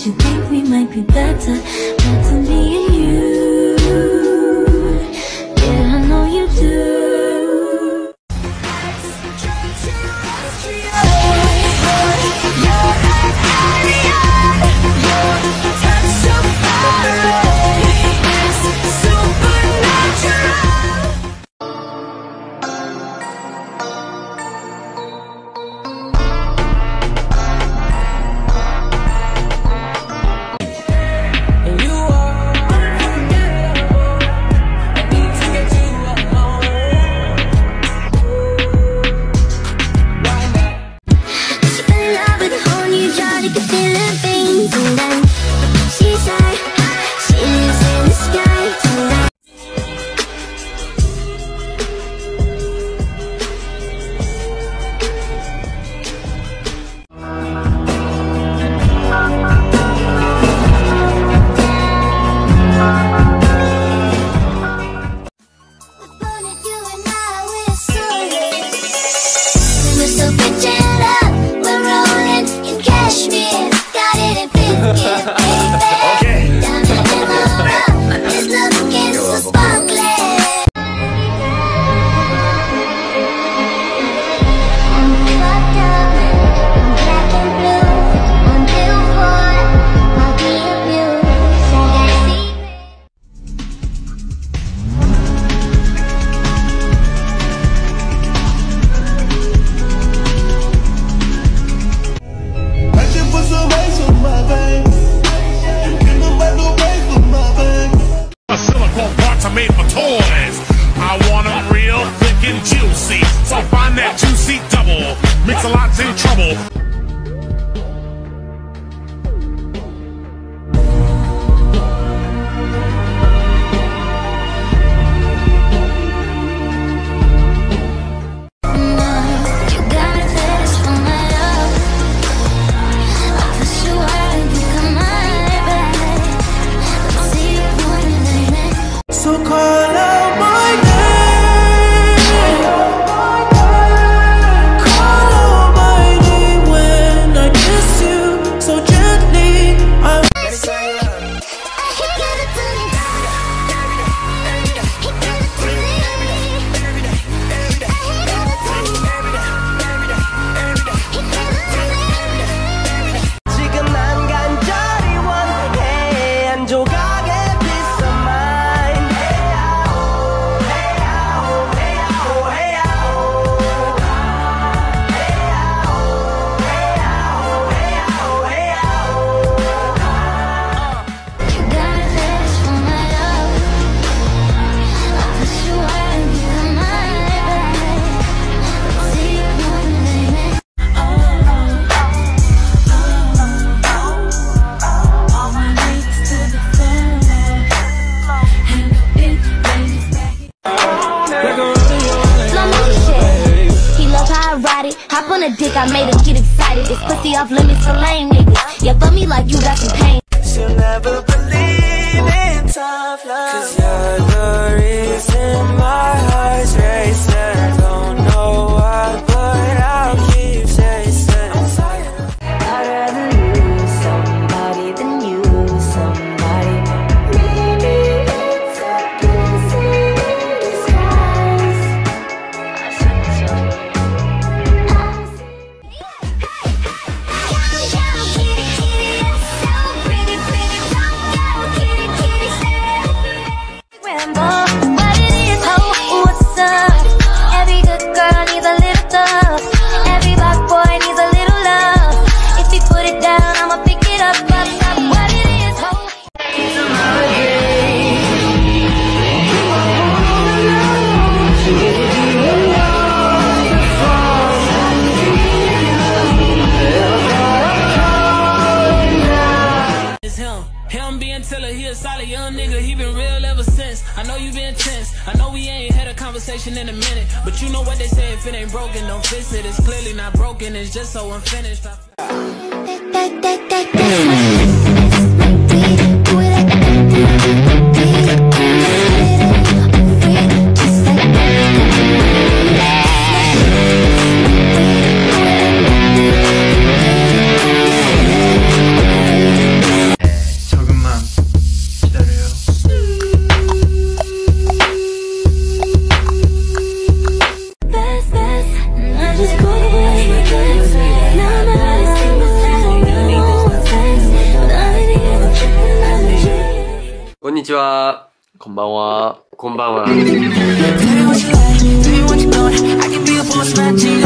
you think we might be better, but to me and you, yeah, I know you do. Made for toys. I want them real thick and juicy, so find that juicy double. Mix-a-lot's in trouble. So call out my name. Call out my name when I kiss you so gently. 지금 난 간절히 원해 한 조각의 peace of mind. Hop on a dick, I made him get excited. This pussy off limits for lame niggas. Yeah, fuck me like you got some pain. She'll never believe in tough love, 'cause you're the reason my heart's racing. Don't know why, but I'll keep chasing. I'd rather lose somebody than use somebody. Maybe it's a blessing in disguise. What it is, ho, what's up? Every good girl needs a little love. Every black boy needs a little love. If he put it down, I'ma pick it up. What it is, ho. It's him being Tiller, he a solid young nigga, he been real ever since. I know you been tense, I know we ain't had a conversation in a minute, but you know what they say, if it ain't broken, don't fix it. It's clearly not broken, it's just so unfinished. ちは。 こんばんは。 こんばんは。 Tell me what you like, tell me what you want. I can be a boss man to you.